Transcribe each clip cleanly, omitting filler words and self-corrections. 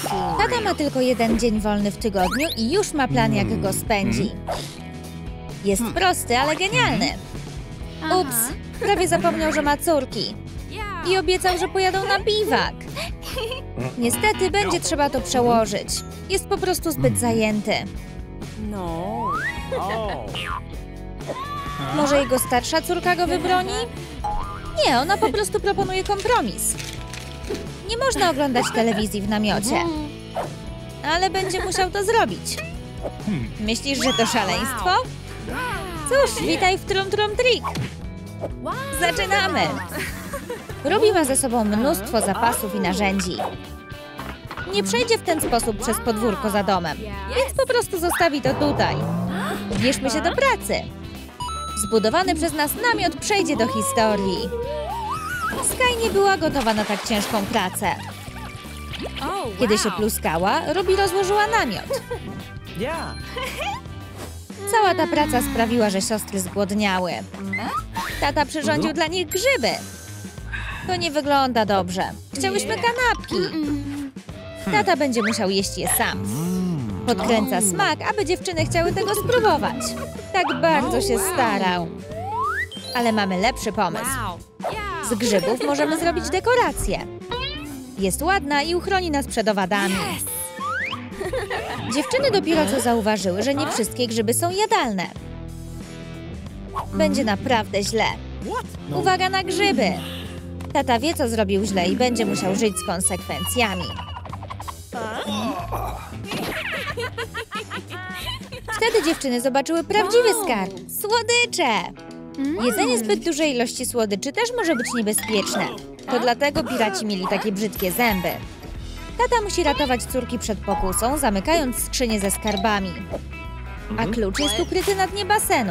Tata ma tylko jeden dzień wolny w tygodniu i już ma plan, jak go spędzi. Jest prosty, ale genialny. Ups, prawie zapomniał, że ma córki. I obiecał, że pojadą na biwak. Niestety będzie trzeba to przełożyć. Jest po prostu zbyt zajęty. Może jego starsza córka go wybroni? Nie, ona po prostu proponuje kompromis. Nie można oglądać telewizji w namiocie. Ale będzie musiał to zrobić. Myślisz, że to szaleństwo? Cóż, witaj w Trum Trum Trick. Zaczynamy! Ruby ma ze sobą mnóstwo zapasów i narzędzi. Nie przejdzie w ten sposób przez podwórko za domem, więc po prostu zostawi to tutaj. Bierzmy się do pracy. Zbudowany przez nas namiot przejdzie do historii. Sky nie była gotowa na tak ciężką pracę. Kiedy się pluskała, Ruby rozłożyła namiot. Cała ta praca sprawiła, że siostry zgłodniały. Tata przyrządził dla nich grzyby. To nie wygląda dobrze. Chciałyśmy kanapki. Tata będzie musiał jeść je sam. Podkręca smak, aby dziewczyny chciały tego spróbować. Tak bardzo się starał. Ale mamy lepszy pomysł. Z grzybów możemy zrobić dekorację. Jest ładna i uchroni nas przed owadami. Dziewczyny dopiero co zauważyły, że nie wszystkie grzyby są jadalne. Będzie naprawdę źle. Uwaga na grzyby! Tata wie, co zrobił źle i będzie musiał żyć z konsekwencjami. Wtedy dziewczyny zobaczyły prawdziwy skarb. Słodycze! Jedzenie zbyt dużej ilości słodyczy też może być niebezpieczne. To dlatego piraci mieli takie brzydkie zęby. Tata musi ratować córki przed pokusą, zamykając skrzynię ze skarbami. A klucz jest ukryty na dnie basenu.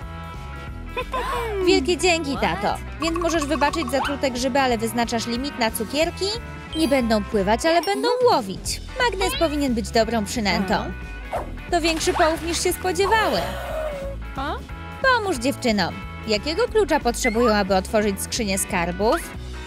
Wielkie dzięki, tato. Więc możesz wybaczyć zatrute grzyby, ale wyznaczasz limit na cukierki? Nie będą pływać, ale będą łowić. Magnes powinien być dobrą przynętą. To większy połów niż się spodziewały. Pomóż dziewczynom. Jakiego klucza potrzebują, aby otworzyć skrzynię skarbów?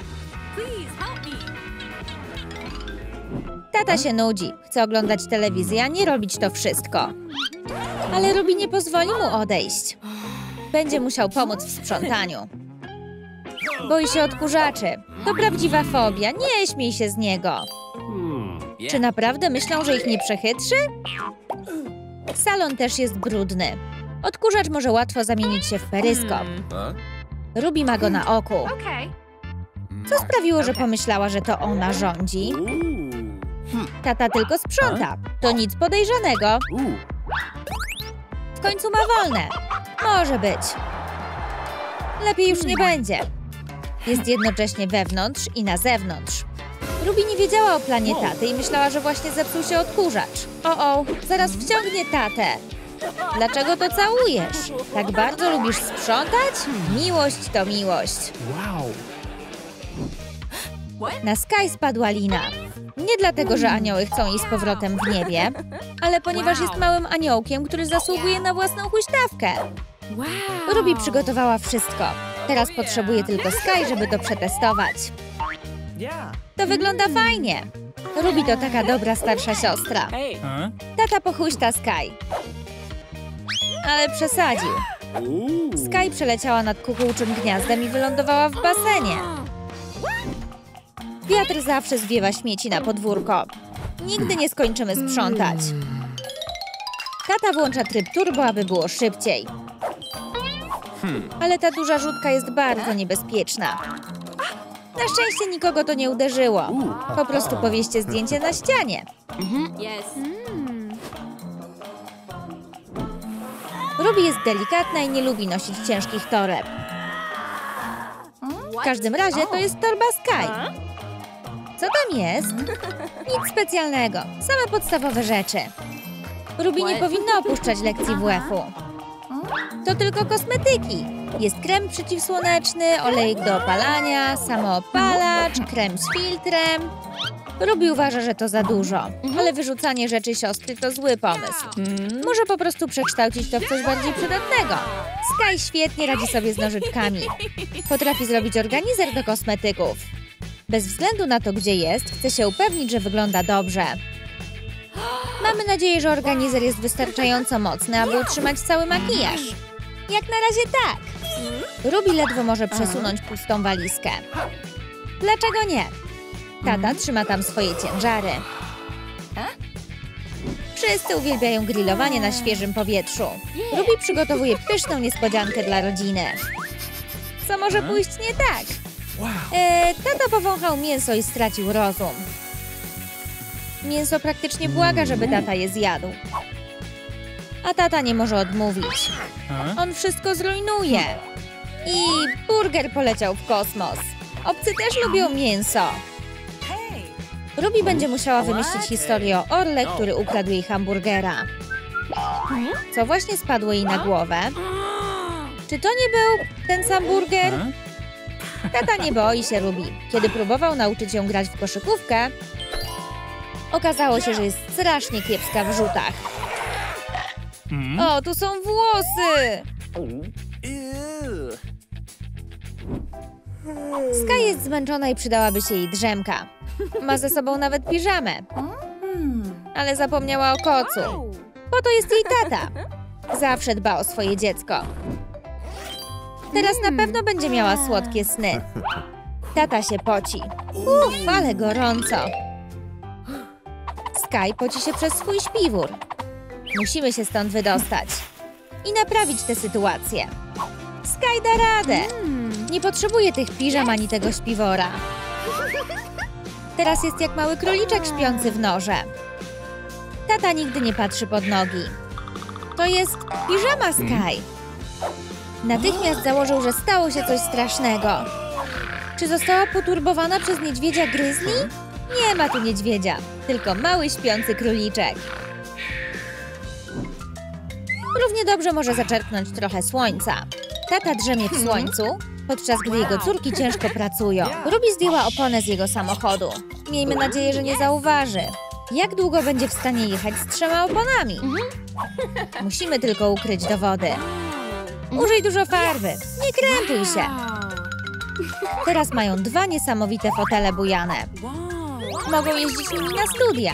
Tata się nudzi. Chce oglądać telewizję, a nie robić to wszystko. Ale Ruby nie pozwoli mu odejść. Będzie musiał pomóc w sprzątaniu. Boi się odkurzaczy. To prawdziwa fobia. Nie śmiej się z niego. Czy naprawdę myślą, że ich nie przechytrzy? Salon też jest brudny. Odkurzacz może łatwo zamienić się w peryskop. Ruby ma go na oku. Co sprawiło, że pomyślała, że to ona rządzi? Tata tylko sprząta. To nic podejrzanego. W końcu ma wolne. Może być. Lepiej już nie będzie. Jest jednocześnie wewnątrz i na zewnątrz. Ruby nie wiedziała o planie taty i myślała, że właśnie zepsuł się odkurzacz. O, zaraz wciągnie tatę. Dlaczego to całujesz? Tak bardzo lubisz sprzątać? Miłość to miłość. Na Sky spadła lina. Nie dlatego, że anioły chcą jej z powrotem w niebie, ale ponieważ jest małym aniołkiem, który zasługuje na własną huśtawkę. Ruby przygotowała wszystko. Teraz potrzebuje tylko Sky, żeby to przetestować. To wygląda fajnie. Ruby to taka dobra starsza siostra. Tata pochuśta Sky. Ale przesadził. Sky przeleciała nad kukułczym gniazdem i wylądowała w basenie. Wiatr zawsze zwiewa śmieci na podwórko. Nigdy nie skończymy sprzątać. Tata włącza tryb turbo, aby było szybciej. Ale ta duża rzutka jest bardzo niebezpieczna. Na szczęście nikogo to nie uderzyło. Po prostu powieście zdjęcie na ścianie. Ruby jest delikatna i nie lubi nosić ciężkich toreb. W każdym razie to jest torba Sky. Co tam jest? Nic specjalnego. Same podstawowe rzeczy. Ruby nie powinna opuszczać lekcji WF-u. To tylko kosmetyki. Jest krem przeciwsłoneczny, olejek do opalania, samoopalacz, krem z filtrem. Ruby uważa, że to za dużo, ale wyrzucanie rzeczy siostry to zły pomysł. Może po prostu przekształcić to w coś bardziej przydatnego. Sky świetnie radzi sobie z nożyczkami. Potrafi zrobić organizer do kosmetyków. Bez względu na to, gdzie jest, chce się upewnić, że wygląda dobrze. Mamy nadzieję, że organizer jest wystarczająco mocny, aby utrzymać cały makijaż. Jak na razie tak. Ruby ledwo może przesunąć pustą walizkę. Dlaczego nie? Tata trzyma tam swoje ciężary. Wszyscy uwielbiają grillowanie na świeżym powietrzu. Ruby przygotowuje pyszną niespodziankę dla rodziny. Co może pójść nie tak? Tata powąchał mięso i stracił rozum. Mięso praktycznie błaga, żeby tata je zjadł. A tata nie może odmówić. On wszystko zrujnuje. I burger poleciał w kosmos. Obcy też lubią mięso. Ruby będzie musiała wymyślić historię o orle, który ukradł jej hamburgera. Co właśnie spadło jej na głowę? Czy to nie był ten sam burger? Tata nie boi się Ruby. Kiedy próbował nauczyć ją grać w koszykówkę, okazało się, że jest strasznie kiepska w rzutach. O, tu są włosy! Sky jest zmęczona i przydałaby się jej drzemka. Ma ze sobą nawet piżamę. Ale zapomniała o kocu. Po to jest jej tata. Zawsze dba o swoje dziecko. Teraz na pewno będzie miała słodkie sny. Tata się poci. Ale gorąco. Sky poci się przez swój śpiwór. Musimy się stąd wydostać. I naprawić tę sytuację. Sky da radę. Nie potrzebuje tych piżam ani tego śpiwora. Teraz jest jak mały króliczek śpiący w norze. Tata nigdy nie patrzy pod nogi. To jest piżama Sky. Natychmiast założył, że stało się coś strasznego. Czy została poturbowana przez niedźwiedzia gryzli? Nie ma tu niedźwiedzia, tylko mały śpiący króliczek. Równie dobrze może zaczerpnąć trochę słońca. Tata drzemie w słońcu, podczas gdy jego córki ciężko pracują. Ruby zdjęła oponę z jego samochodu. Miejmy nadzieję, że nie zauważy. Jak długo będzie w stanie jechać z 3 oponami? Musimy tylko ukryć dowody. Użyj dużo farby. Nie krępuj się. Teraz mają 2 niesamowite fotele bujane. Mogą jeździć nimi na studia.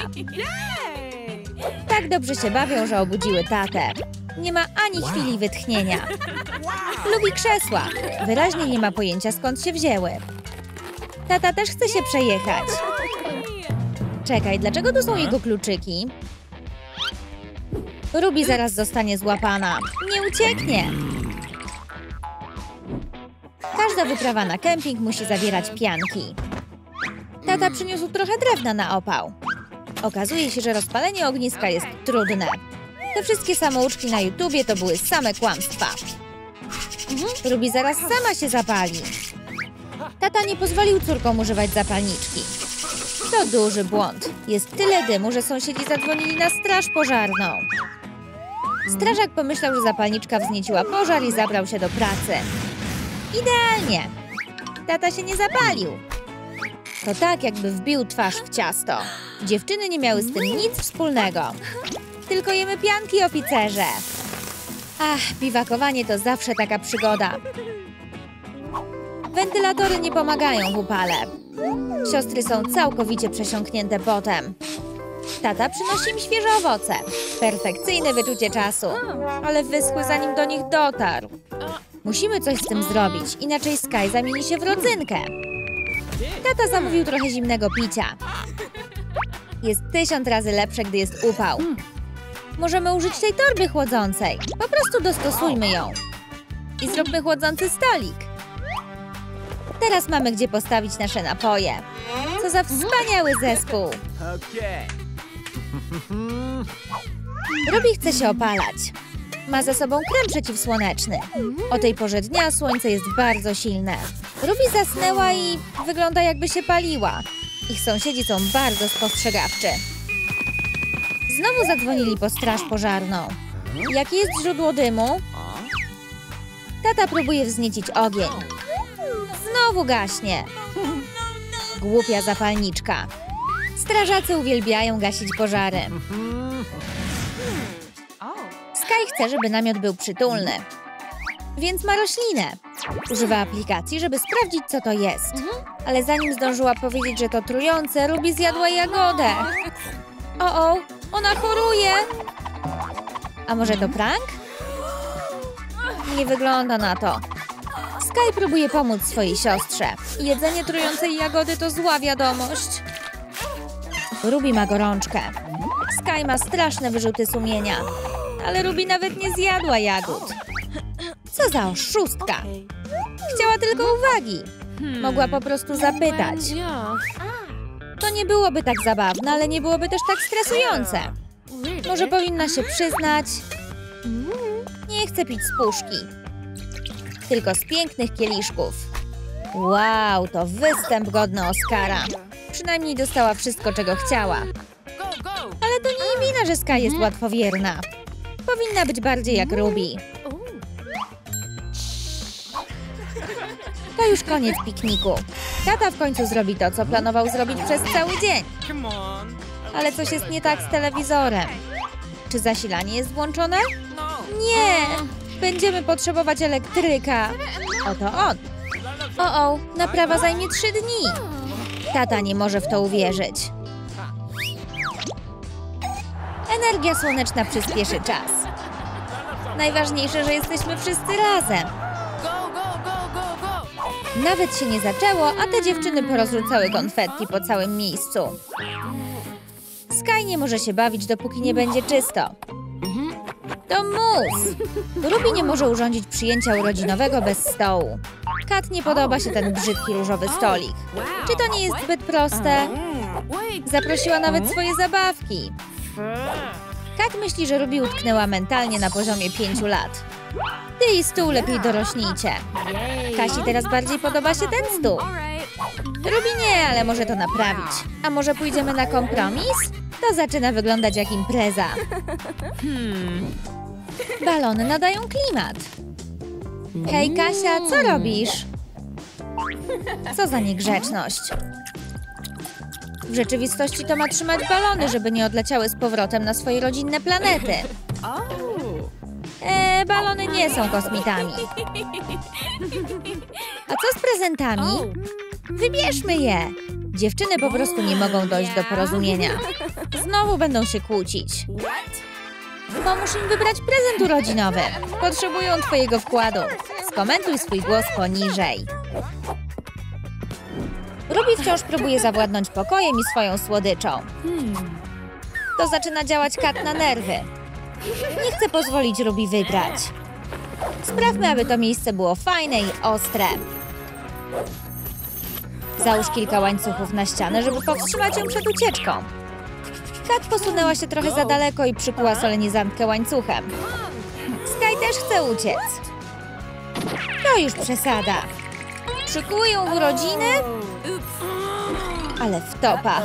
Tak dobrze się bawią, że obudziły tatę. Nie ma ani chwili wytchnienia. Lubi krzesła. Wyraźnie nie ma pojęcia, skąd się wzięły. Tata też chce się przejechać. Czekaj, dlaczego tu są jego kluczyki? Ruby zaraz zostanie złapana. Nie ucieknie. Każda wyprawa na kemping musi zawierać pianki. Tata przyniósł trochę drewna na opał. Okazuje się, że rozpalenie ogniska jest trudne. Te wszystkie samouczki na YouTubie to były same kłamstwa. Ruby zaraz sama się zapali. Tata nie pozwolił córkom używać zapalniczki. To duży błąd. Jest tyle dymu, że sąsiedzi zadzwonili na straż pożarną. Strażak pomyślał, że zapalniczka wznieciła pożar i zabrał się do pracy. Idealnie! Tata się nie zapalił. To tak, jakby wbił twarz w ciasto. Dziewczyny nie miały z tym nic wspólnego. Tylko jemy pianki, oficerze. Ach, biwakowanie to zawsze taka przygoda. Wentylatory nie pomagają w upale. Siostry są całkowicie przesiąknięte potem. Tata przynosi im świeże owoce. Perfekcyjne wyczucie czasu. Ale wyschły, zanim do nich dotarł. Musimy coś z tym zrobić, inaczej Sky zamieni się w rodzynkę. Tata zamówił trochę zimnego picia. Jest 1000 razy lepsze, gdy jest upał. Możemy użyć tej torby chłodzącej. Po prostu dostosujmy ją. I zróbmy chłodzący stolik. Teraz mamy gdzie postawić nasze napoje. Co za wspaniały zespół. Ruby chce się opalać. Ma ze sobą krem przeciwsłoneczny. O tej porze dnia słońce jest bardzo silne. Ruby zasnęła i wygląda, jakby się paliła. Ich sąsiedzi są bardzo spostrzegawczy. Znowu zadzwonili po straż pożarną. Jakie jest źródło dymu? Tata próbuje wzniecić ogień. Znowu gaśnie. Głupia zapalniczka. Strażacy uwielbiają gasić pożary. Sky chce, żeby namiot był przytulny. Więc ma roślinę. Używa aplikacji, żeby sprawdzić, co to jest. Ale zanim zdążyła powiedzieć, że to trujące, Ruby zjadła jagodę. O, ona choruje! A może to prank? Nie wygląda na to. Sky próbuje pomóc swojej siostrze. Jedzenie trującej jagody to zła wiadomość. Ruby ma gorączkę. Sky ma straszne wyrzuty sumienia. Ale Ruby nawet nie zjadła jagód. Co za oszustka! Chciała tylko uwagi. Mogła po prostu zapytać. To nie byłoby tak zabawne, ale nie byłoby też tak stresujące. Może powinna się przyznać. Nie chcę pić z puszki. Tylko z pięknych kieliszków. Wow, to występ godny Oscara. Przynajmniej dostała wszystko, czego chciała. Ale to nie jej wina, że Sky jest łatwowierna. Powinna być bardziej jak Ruby. To już koniec pikniku. Tata w końcu zrobi to, co planował zrobić przez cały dzień. Ale coś jest nie tak z telewizorem. Czy zasilanie jest włączone? Nie! Będziemy potrzebować elektryka. Oto on. O, naprawa zajmie 3 dni. Tata nie może w to uwierzyć. Energia słoneczna przyspieszy czas. Najważniejsze, że jesteśmy wszyscy razem. Nawet się nie zaczęło, a te dziewczyny porozrzucały konfetti po całym miejscu. Sky nie może się bawić, dopóki nie będzie czysto. To mus! Ruby nie może urządzić przyjęcia urodzinowego bez stołu. Kat nie podoba się ten brzydki różowy stolik. Czy to nie jest zbyt proste? Zaprosiła nawet swoje zabawki. Kat myśli, że Ruby utknęła mentalnie na poziomie 5 lat. Ty i stół lepiej dorośnijcie. Kasi teraz bardziej podoba się ten stół. Ruby nie, ale może to naprawić. A może pójdziemy na kompromis? To zaczyna wyglądać jak impreza. Balony nadają klimat. Hej Kasia, co robisz? Co za niegrzeczność. W rzeczywistości to ma trzymać balony, żeby nie odleciały z powrotem na swoje rodzinne planety. Balony nie są kosmitami. A co z prezentami? Wybierzmy je. Dziewczyny po prostu nie mogą dojść do porozumienia. Znowu będą się kłócić. Pomóż im wybrać prezent urodzinowy. Potrzebują twojego wkładu. Skomentuj swój głos poniżej. Ruby wciąż próbuje zawładnąć pokojem i swoją słodyczą. To zaczyna działać Kat na nerwy. Nie chcę pozwolić Ruby wygrać. Sprawmy, aby to miejsce było fajne i ostre. Załóż kilka łańcuchów na ścianę, żeby powstrzymać ją przed ucieczką. Kat posunęła się trochę za daleko i przykuła solenizantkę łańcuchem. Sky też chce uciec. To już przesada. Przykuły ją w urodziny? Ale wtopa.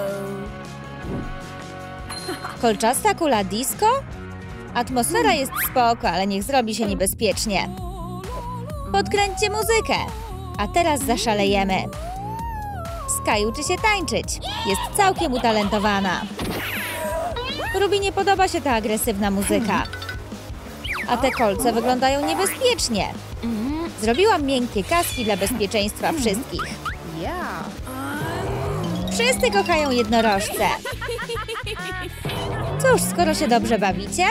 Kolczasta kula disco? Atmosfera jest spoko, ale niech zrobi się niebezpiecznie. Podkręćcie muzykę. A teraz zaszalejemy. Sky uczy się tańczyć. Jest całkiem utalentowana. Ruby nie podoba się ta agresywna muzyka. A te kolce wyglądają niebezpiecznie. Zrobiłam miękkie kaski dla bezpieczeństwa wszystkich. Wszyscy kochają jednorożce. Cóż, skoro się dobrze bawicie...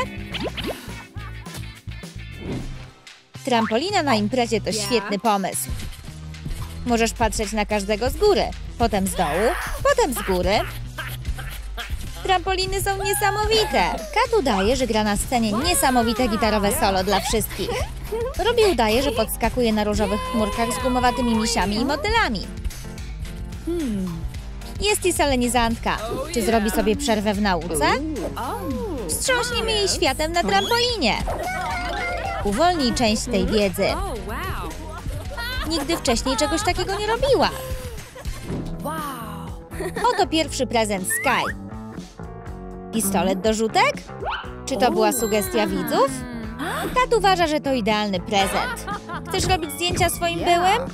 Trampolina na imprezie to świetny pomysł. Możesz patrzeć na każdego z góry, potem z dołu, potem z góry. Trampoliny są niesamowite. Kat udaje, że gra na scenie niesamowite gitarowe solo dla wszystkich. Ruby udaje, że podskakuje na różowych chmurkach z gumowatymi misiami i motylami. Jest i solenizantka. Czy zrobi sobie przerwę w nauce? Wstrząśniemy jej światem na trampolinie. Uwolnij część tej wiedzy. Nigdy wcześniej czegoś takiego nie robiła. Oto pierwszy prezent Sky. Pistolet do rzutek? Czy to była sugestia widzów? Kat uważa, że to idealny prezent. Chcesz robić zdjęcia swoim byłym?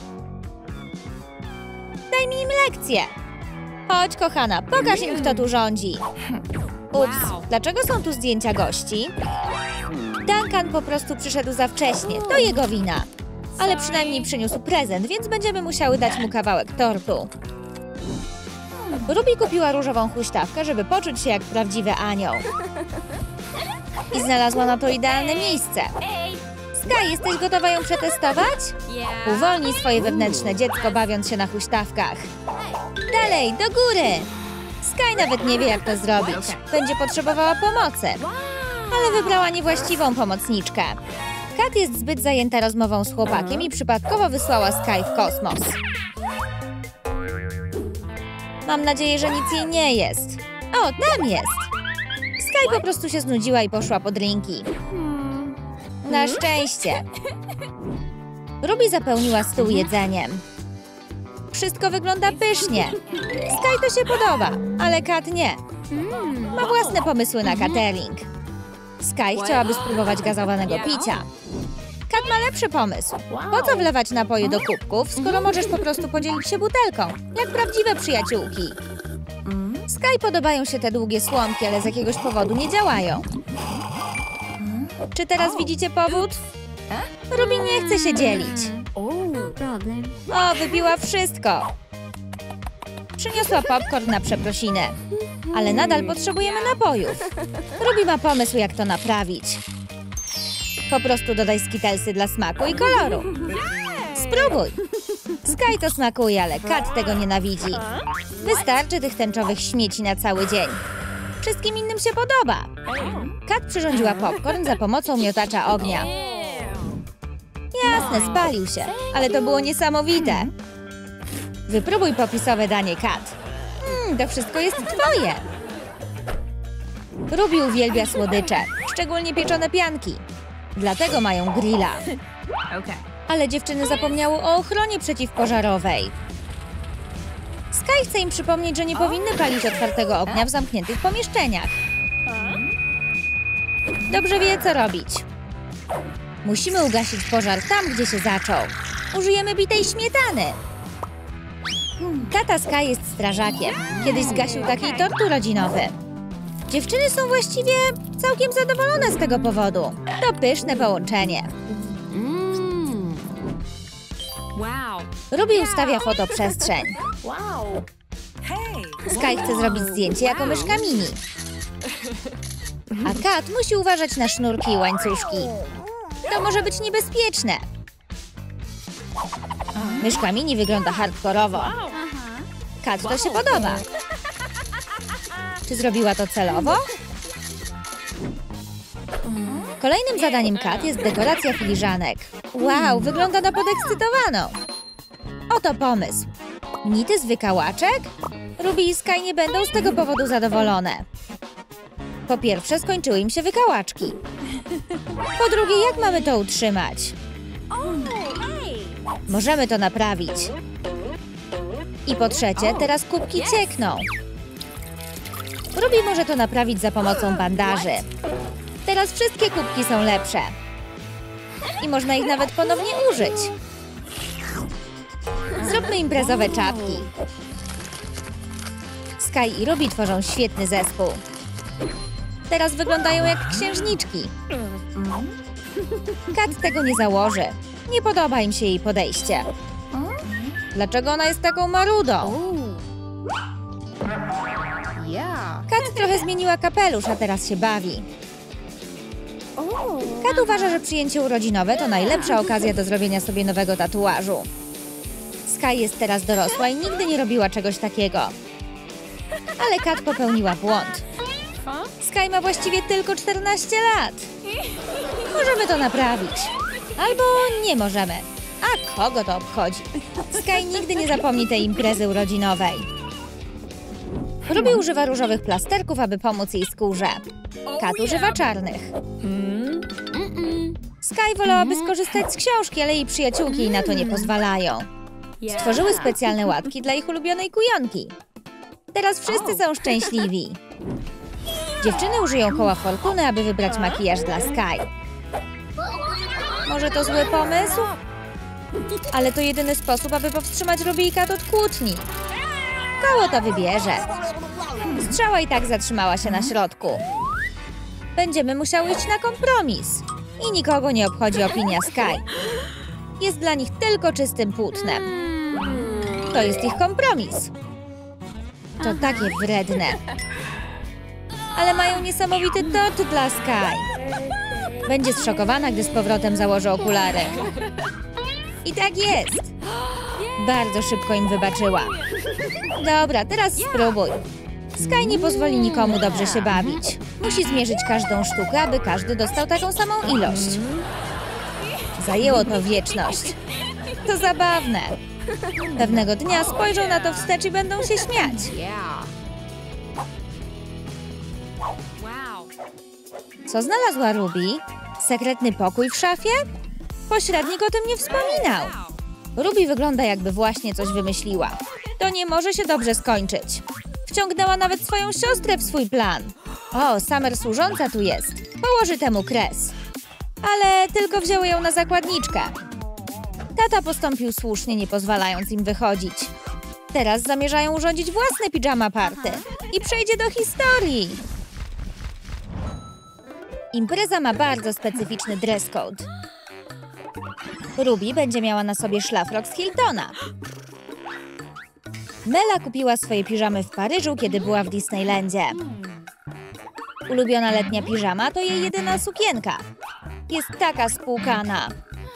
Daj mi im lekcję. Chodź, kochana, pokaż im, kto tu rządzi. Ups, dlaczego są tu zdjęcia gości? Duncan po prostu przyszedł za wcześnie, to jego wina. Ale przynajmniej przyniósł prezent, więc będziemy musiały dać mu kawałek tortu. Ruby kupiła różową huśtawkę, żeby poczuć się jak prawdziwy anioł. I znalazła na to idealne miejsce. Sky, jesteś gotowa ją przetestować? Uwolnij swoje wewnętrzne dziecko, bawiąc się na huśtawkach. Dalej, do góry! Sky nawet nie wie, jak to zrobić. Będzie potrzebowała pomocy. Ale wybrała niewłaściwą pomocniczkę. Kat jest zbyt zajęta rozmową z chłopakiem i przypadkowo wysłała Sky w kosmos. Mam nadzieję, że nic jej nie jest. O, tam jest! Sky po prostu się znudziła i poszła po drinki. Na szczęście. Ruby zapełniła stół jedzeniem. Wszystko wygląda pysznie. Sky to się podoba, ale Kat nie. Ma własne pomysły na catering. Sky chciałaby spróbować gazowanego picia. Kat ma lepszy pomysł. Po co wlewać napoje do kubków, skoro możesz po prostu podzielić się butelką, jak prawdziwe przyjaciółki? Sky podobają się te długie słomki, ale z jakiegoś powodu nie działają. Czy teraz widzicie powód? Ruby nie chce się dzielić. O, wypiła wszystko. Przyniosła popcorn na przeprosinę. Ale nadal potrzebujemy napojów. Ruby ma pomysł, jak to naprawić. Po prostu dodaj skittlesy dla smaku i koloru. Spróbuj. Sky to smakuje, ale Kat tego nienawidzi. Wystarczy tych tęczowych śmieci na cały dzień. Wszystkim innym się podoba. Kat przyrządziła popcorn za pomocą miotacza ognia. Jasne, spalił się, ale to było niesamowite. Wypróbuj popisowe danie, Kat. To wszystko jest twoje. Ruby uwielbia słodycze, szczególnie pieczone pianki. Dlatego mają grilla. Ale dziewczyny zapomniały o ochronie przeciwpożarowej. Sky chce im przypomnieć, że nie powinny palić otwartego ognia w zamkniętych pomieszczeniach. Dobrze wie, co robić. Musimy ugasić pożar tam, gdzie się zaczął. Użyjemy bitej śmietany. Tata Sky jest strażakiem. Kiedyś zgasił taki tort urodzinowy. Dziewczyny są właściwie całkiem zadowolone z tego powodu. To pyszne połączenie. Ruby ustawia fotoprzestrzeń. Sky chce zrobić zdjęcie jako myszka mini. A Kat musi uważać na sznurki i łańcuszki. To może być niebezpieczne. Myszka mini wygląda hardkorowo. Kat to się podoba. Czy zrobiła to celowo? Kolejnym zadaniem Kat jest dekoracja filiżanek. Wow, wygląda na podekscytowaną. Oto pomysł. Nity z wykałaczek? Ruby i Sky nie będą z tego powodu zadowolone. Po pierwsze, skończyły im się wykałaczki. Po drugie, jak mamy to utrzymać? Możemy to naprawić. I po trzecie, teraz kubki ciekną. Ruby może to naprawić za pomocą bandaży. Teraz wszystkie kubki są lepsze. I można ich nawet ponownie użyć. Zróbmy imprezowe czapki. Sky i Ruby tworzą świetny zespół. Teraz wyglądają jak księżniczki. Kat tego nie założy. Nie podoba im się jej podejście. Dlaczego ona jest taką marudą? Kat trochę zmieniła kapelusz, a teraz się bawi. Kat uważa, że przyjęcie urodzinowe to najlepsza okazja do zrobienia sobie nowego tatuażu. Sky jest teraz dorosła i nigdy nie robiła czegoś takiego. Ale Kat popełniła błąd. Sky ma właściwie tylko 14 lat. Możemy to naprawić. Albo nie możemy. A kogo to obchodzi? Sky nigdy nie zapomni tej imprezy urodzinowej. Ruby używa różowych plasterków, aby pomóc jej skórze. Kat używa czarnych. Sky wolałaby skorzystać z książki, ale jej przyjaciółki jej na to nie pozwalają. Stworzyły specjalne łatki dla ich ulubionej kujonki. Teraz wszyscy są szczęśliwi. Dziewczyny użyją koła fortuny, aby wybrać makijaż dla Sky. Może to zły pomysł? Ale to jedyny sposób, aby powstrzymać Ruby i Kat od kłótni. Koło to wybierze. Strzała i tak zatrzymała się na środku. Będziemy musiały iść na kompromis. I nikogo nie obchodzi opinia Sky. Jest dla nich tylko czystym płótnem. To jest ich kompromis. To takie wredne. Ale mają niesamowity tort dla Sky. Będzie zszokowana, gdy z powrotem założy okulary. I tak jest. Bardzo szybko im wybaczyła. Dobra, teraz spróbuj. Sky nie pozwoli nikomu dobrze się bawić. Musi zmierzyć każdą sztukę, aby każdy dostał taką samą ilość. Zajęło to wieczność. To zabawne. Pewnego dnia spojrzą na to wstecz i będą się śmiać. Co znalazła Ruby? Sekretny pokój w szafie? Pośrednik o tym nie wspominał. Ruby wygląda, jakby właśnie coś wymyśliła. To nie może się dobrze skończyć. Wciągnęła nawet swoją siostrę w swój plan. O, Summer służąca tu jest. Położy temu kres. Ale tylko wzięły ją na zakładniczkę. Tata postąpił słusznie, nie pozwalając im wychodzić. Teraz zamierzają urządzić własne pijama party. I przejdzie do historii. Impreza ma bardzo specyficzny dress code. Ruby będzie miała na sobie szlafrok z Hiltona. Mela kupiła swoje piżamy w Paryżu, kiedy była w Disneylandzie. Ulubiona letnia piżama to jej jedyna sukienka. Jest taka spłukana.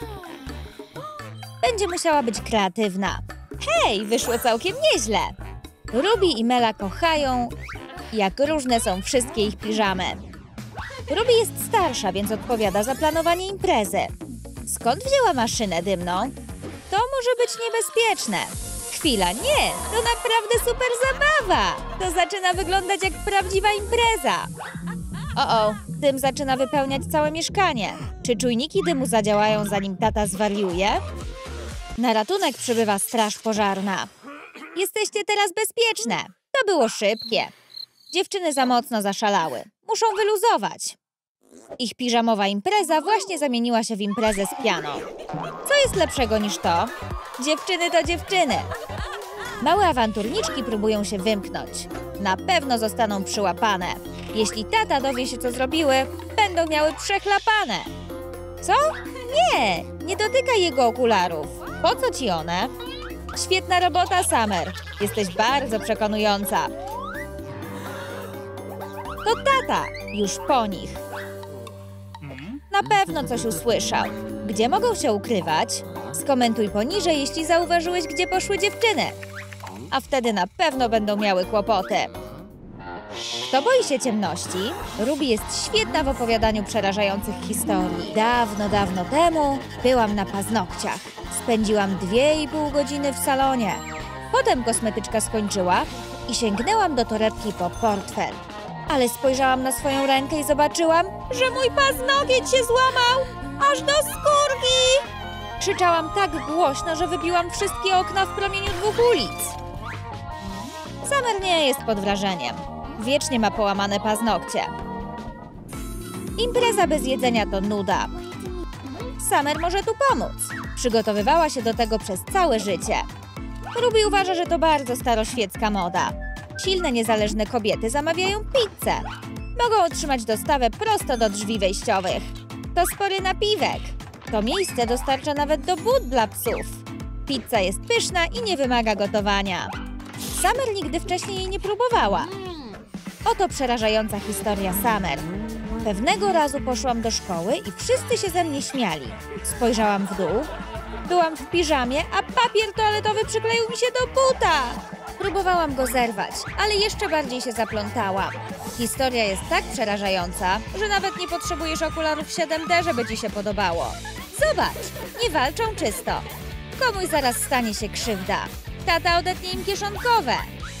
Będzie musiała być kreatywna. Hej, wyszło całkiem nieźle. Ruby i Mela kochają, jak różne są wszystkie ich piżamy. Ruby jest starsza, więc odpowiada za planowanie imprezy. Skąd wzięła maszynę dymną? To może być niebezpieczne. Chwila, nie! To naprawdę super zabawa! To zaczyna wyglądać jak prawdziwa impreza. O, dym zaczyna wypełniać całe mieszkanie. Czy czujniki dymu zadziałają, zanim tata zwariuje? Na ratunek przybywa straż pożarna. Jesteście teraz bezpieczne. To było szybkie. Dziewczyny za mocno zaszalały. Muszą wyluzować. Ich piżamowa impreza właśnie zamieniła się w imprezę z piano. Co jest lepszego niż to? Dziewczyny to dziewczyny. Małe awanturniczki próbują się wymknąć. Na pewno zostaną przyłapane. Jeśli tata dowie się, co zrobiły, będą miały przechlapane. Co? Nie, nie dotykaj jego okularów. Po co ci one? Świetna robota, Summer. Jesteś bardzo przekonująca. To tata, już po nich. Na pewno coś usłyszał. Gdzie mogą się ukrywać? Skomentuj poniżej, jeśli zauważyłeś, gdzie poszły dziewczyny. A wtedy na pewno będą miały kłopoty. Kto boi się ciemności? Ruby jest świetna w opowiadaniu przerażających historii. Dawno, dawno temu byłam na paznokciach. Spędziłam 2,5 godziny w salonie. Potem kosmetyczka skończyła i sięgnęłam do torebki po portfel. Ale spojrzałam na swoją rękę i zobaczyłam, że mój paznokieć się złamał aż do skórki! Krzyczałam tak głośno, że wybiłam wszystkie okna w promieniu 2 ulic. Summer nie jest pod wrażeniem. Wiecznie ma połamane paznokcie. Impreza bez jedzenia to nuda. Summer może tu pomóc. Przygotowywała się do tego przez całe życie. Ruby uważa, że to bardzo staroświecka moda. Silne, niezależne kobiety zamawiają pizzę. Mogą otrzymać dostawę prosto do drzwi wejściowych. To spory napiwek. To miejsce dostarcza nawet do bud dla psów. Pizza jest pyszna i nie wymaga gotowania. Summer nigdy wcześniej jej nie próbowała. Oto przerażająca historia Summer. Pewnego razu poszłam do szkoły i wszyscy się ze mnie śmiali. Spojrzałam w dół. Byłam w piżamie, a papier toaletowy przykleił mi się do buta. Próbowałam go zerwać, ale jeszcze bardziej się zaplątałam. Historia jest tak przerażająca, że nawet nie potrzebujesz okularów 7D, żeby ci się podobało. Zobacz, nie walczą czysto. Komuś zaraz stanie się krzywda. Tata odetnie im kieszonkowe.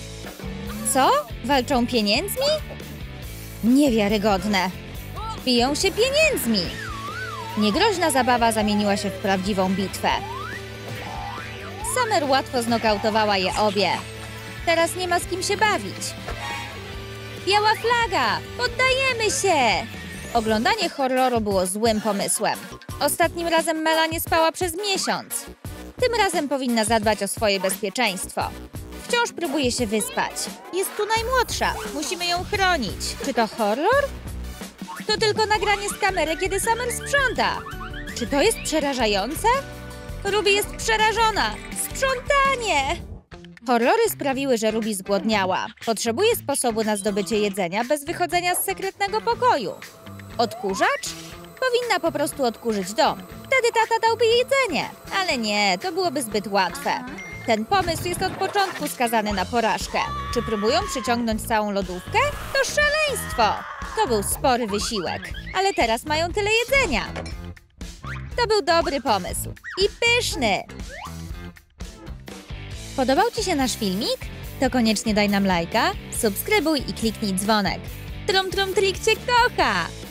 Co? Walczą pieniędzmi? Niewiarygodne. Biją się pieniędzmi. Niegroźna zabawa zamieniła się w prawdziwą bitwę. Summer łatwo znokautowała je obie. Teraz nie ma z kim się bawić. Biała flaga! Poddajemy się! Oglądanie horroru było złym pomysłem. Ostatnim razem Mela nie spała przez miesiąc. Tym razem powinna zadbać o swoje bezpieczeństwo. Wciąż próbuje się wyspać. Jest tu najmłodsza. Musimy ją chronić. Czy to horror? To tylko nagranie z kamery, kiedy Summer sprząta. Czy to jest przerażające? Ruby jest przerażona. Sprzątanie! Horrory sprawiły, że Ruby zgłodniała. Potrzebuje sposobu na zdobycie jedzenia bez wychodzenia z sekretnego pokoju. Odkurzacz? Powinna po prostu odkurzyć dom. Wtedy tata dałby jej jedzenie. Ale nie, to byłoby zbyt łatwe. Ten pomysł jest od początku skazany na porażkę. Czy próbują przyciągnąć całą lodówkę? To szaleństwo! To był spory wysiłek, ale teraz mają tyle jedzenia. To był dobry pomysł. I pyszny! Podobał Ci się nasz filmik? To koniecznie daj nam lajka, subskrybuj i kliknij dzwonek. Trum Trum Trik Cię kocha!